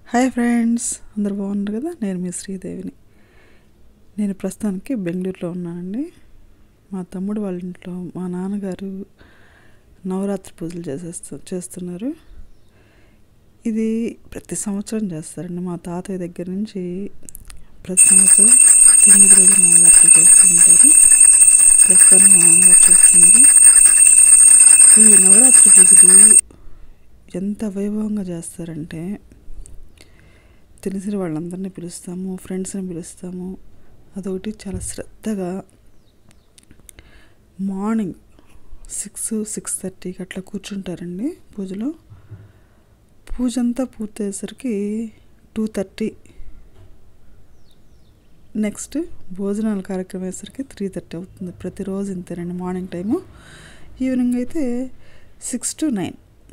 Hi friends, అందరు బాగున్నారు కదా. నేను మీ శ్రీదేవిని. నేను ప్రస్తుతానికి బెంగళూరులో ఉన్నానండి. మా తమ్ముడు వాళ్ళ ఇంట్లో మా నాన్నగారు నవరాత్రి పూజలు చేస్తున్నారు. ఇది ప్రతి సంవత్సరం చేస్తారండి. మా తాతయ్య దగ్గర నుంచి ప్రతి సంవత్సరం 9 రోజులు నవరాత్రి చేస్తూ ఉంటారు. ప్రస్తుతానికి మా నాన్నగారు చేస్తున్నారు. ఈ నవరాత్రి పూజలు ఎంత వైభవంగా చేస్తారంటే, తెలిసిన వాళ్ళందరినీ పిలుస్తాము, ఫ్రెండ్స్ని పిలుస్తాము. అదొకటి చాలా శ్రద్ధగా మార్నింగ్ 6-6:30కి అట్లా కూర్చుంటారండి పూజలో. పూజ అంతా పూర్తయ్యేసరికి 2:30. నెక్స్ట్ భోజనాల కార్యక్రమం అయ్యేసరికి 3:30 అవుతుంది. ప్రతిరోజు ఇంతేనండి. Morning time. ఈవినింగ్ అయితే 6 to 9.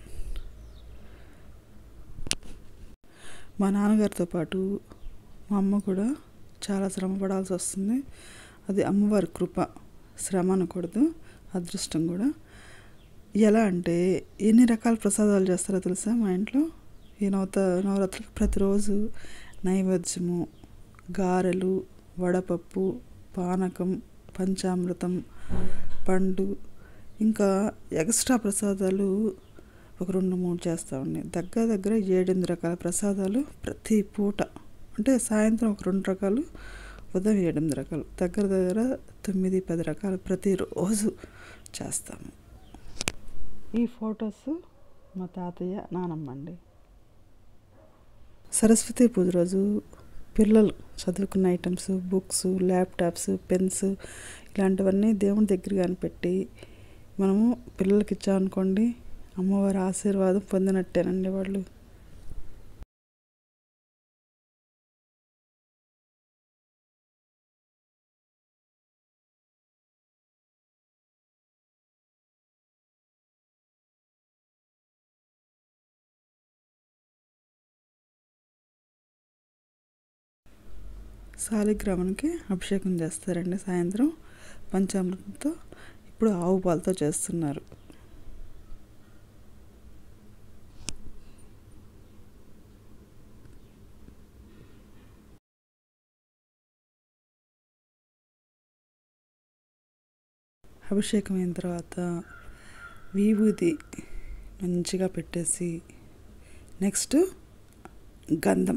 మా నాన్నగారితో పాటు మా అమ్మ కూడా చాలా శ్రమ పడాల్సి వస్తుంది. అది అమ్మవారి కృప. శ్రమ అనకూడదు, అదృష్టం కూడా. ఎలా అంటే, ఎన్ని రకాల ప్రసాదాలు చేస్తారో తెలుసా మా ఇంట్లో. ఈ నవరాత్రికి ప్రతిరోజు నైవేద్యము, గారెలు, వడపప్పు, పానకం, పంచామృతం, పండు, ఇంకా ఎక్స్ట్రా ప్రసాదాలు ఒక 2-3 చేస్తామండి. దగ్గర 7-8 రకాల ప్రసాదాలు ప్రతి పూట. అంటే సాయంత్రం ఒక 2 రకాలు, ఉదయం 7-8 రకాలు, దగ్గర 9-10 రకాలు ప్రతిరోజు చేస్తాము. ఈ ఫొటోస్ మా తాతయ్య, నానమ్మ అండి. సరస్వతి పూజ రోజు పిల్లలు చదువుకున్న ఐటమ్స్, బుక్స్, ల్యాప్టాప్స్, పెన్స్ ఇలాంటివన్నీ దేవుని దగ్గర కానీ పెట్టి మనము పిల్లలకి ఇచ్చామనుకోండి, అమ్మవారి ఆశీర్వాదం పొందినట్టేనండి వాళ్ళు. శాలిగ్రామానికి అభిషేకం చేస్తారండి సాయంత్రం పంచామృతంతో. ఇప్పుడు ఆవు పాలతో చేస్తున్నారు. అభిషేకం అయిన తర్వాత విభూది మంచిగా పెట్టేసి, నెక్స్ట్ గంధం.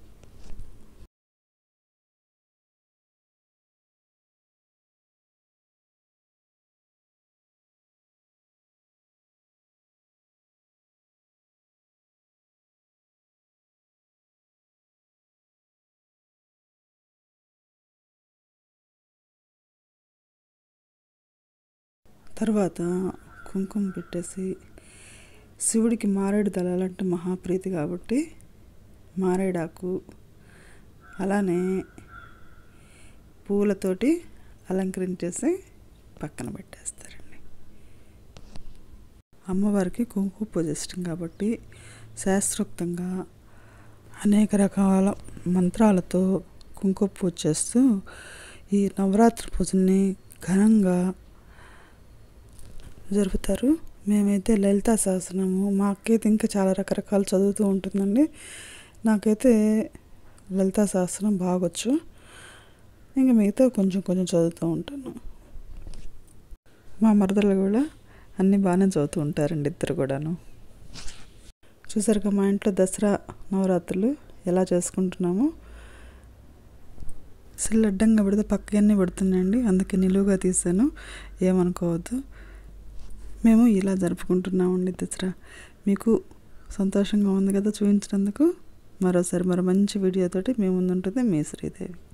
తర్వాత కుంకుమ పెట్టేసి, శివుడికి మారేడు దళాలంటే మహాప్రీతి కాబట్టి మారేడాకు, అలానే పూలతోటి అలంకరించేసి పక్కన పెట్టేస్తారండి. అమ్మవారికి కుంకుమ పూజ ఇష్టం కాబట్టి శాస్త్రోక్తంగా అనేక రకాల మంత్రాలతో కుంకుమ పూజ చేస్తూ ఈ నవరాత్రి పూజల్ని ఘనంగా జరుపుతారు. మేమైతే లలితా సహస్రనామము, మాకైతే ఇంకా చాలా రకరకాలు చదువుతూ ఉంటుందండి. నాకైతే లలితా సహస్రం బాగొచ్చు. ఇంకా మిగతా కొంచెం చదువుతూ ఉంటాను. మా మరదలు కూడా అన్నీ బాగానే చదువుతూ ఉంటారండి, ఇద్దరు కూడాను. చూసారుగా మా ఇంట్లో దసరా నవరాత్రులు ఎలా చేసుకుంటున్నామో. సిల్లు అడ్డంగా పెడితే పక్కనే పెడుతున్నాయండి, అందుకే నిలువుగా తీసాను, ఏమనుకోవద్దు. మేము ఇలా జరుపుకుంటున్నామండి దసరా. మీకు సంతోషంగా ఉంది కదా చూపించినందుకు. మరోసారి మరో మంచి వీడియోతోటి మీ ముందు ఉంటుంది మీ శ్రీదేవి.